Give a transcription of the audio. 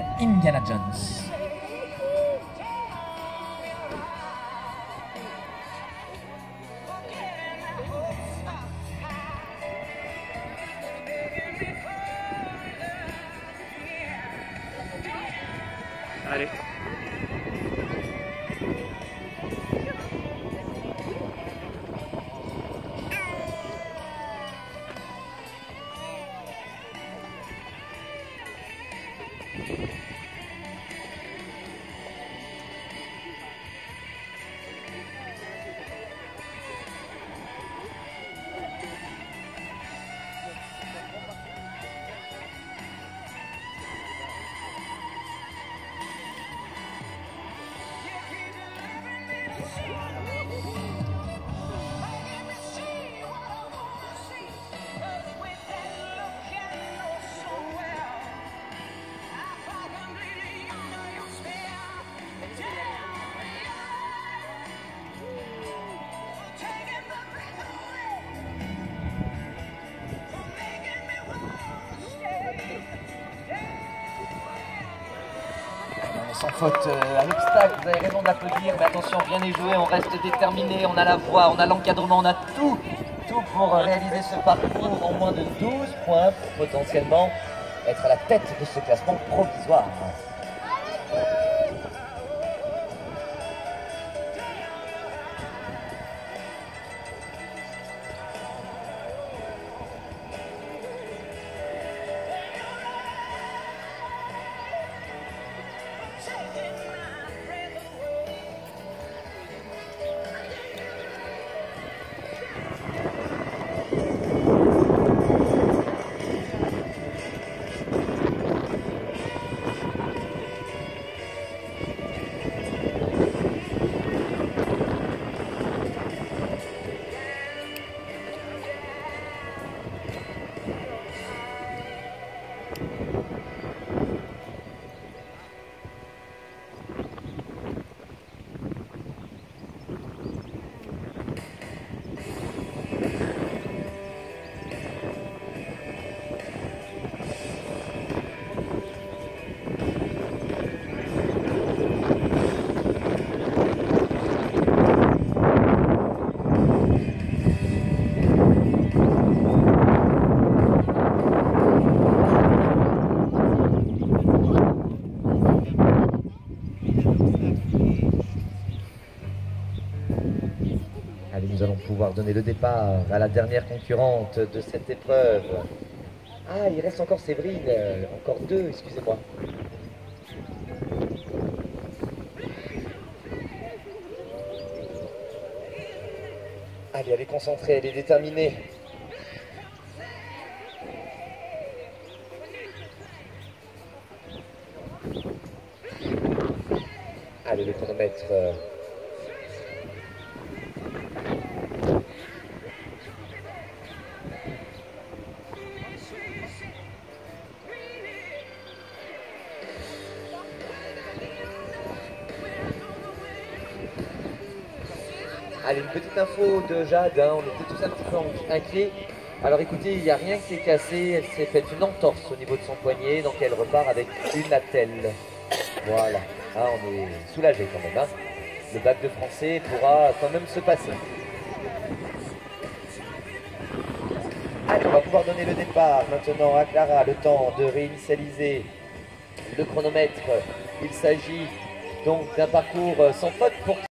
Indiana Jones. Allez. Sans faute à l'obstacle, vous avez raison d'applaudir, mais attention, rien n'est joué, on reste déterminé, on a la voix, on a l'encadrement, on a tout pour réaliser ce parcours en moins de 12 points pour potentiellement être à la tête de ce classement provisoire. Allez, nous allons pouvoir donner le départ à la dernière concurrente de cette épreuve. Ah, il reste encore Séverine, encore deux, excusez-moi. Allez, elle est concentrée, elle est déterminée. Allez, le chronomètre. Allez, une petite info de Jade, hein, on était tous un petit peu inquiets. Alors écoutez, il n'y a rien qui est cassé, elle s'est faite une entorse au niveau de son poignet, donc elle repart avec une attelle. Voilà, ah, on est soulagé quand même. Hein. Le bac de français pourra quand même se passer. Allez, on va pouvoir donner le départ maintenant à Clara, le temps de réinitialiser le chronomètre. Il s'agit donc d'un parcours sans faute pour